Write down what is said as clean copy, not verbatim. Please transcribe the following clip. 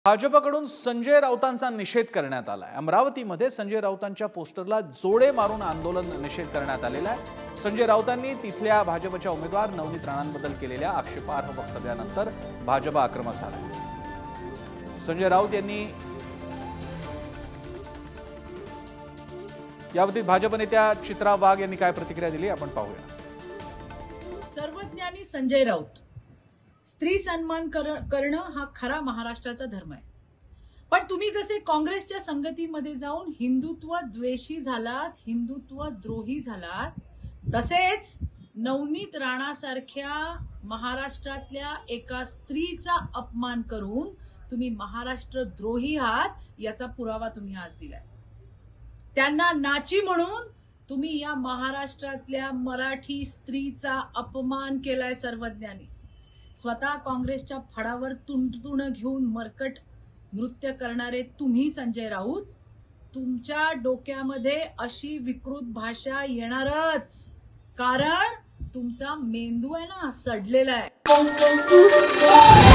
भाजपकडून संजय राऊतांचा निषेध करण्यात आलाय। अमरावतीमध्ये संजय राऊतांच्या पोस्टरला जोडे मारून आंदोलन निषेध करण्यात आलेला आहे। संजय राऊतांनी तिथल्या भाजपच्या उमेदवार नवनीत राणांबद्दल केलेल्या आक्षेपार्ह वक्तव्यानंतर भाजप आक्रमक झाला। संजय राऊत यांनी याबाबतीत भाजप नेत्या चित्रा वाघ यांनी काय प्रतिक्रिया दिली आपण पाहूया। सर्वज्ञानी संजय राऊत, स्त्री सन्मान करणं हा खरा महाराष्ट्राचा धर्म आहे। पण तुम्ही जसे काँग्रेसच्या संगतीमध्ये जाऊन हिंदुत्व द्वेषी झालात, हिंदुत्व द्रोही झालात, तसेच नवनीत राणासारख्या महाराष्ट्रातल्या एका स्त्रीचा अपमान करून तुम्ही महाराष्ट्र द्रोही आहात याचा पुरावा तुम्ही आज दिलाय। त्यांना नाची म्हणून तुम्ही या महाराष्ट्रातल्या मराठी स्त्रीचा अपमान केलाय। सर्वज्ञानी स्वतः काँग्रेसच्या फडावर तुंडतुण घेऊन मरकट नृत्य करणारे तुम्ही संजय राऊत, तुमच्या डोक्यामध्ये अशी विकृत भाषा येणारच, कारण तुमचा मेंदू आहे ना सडलेला आहे।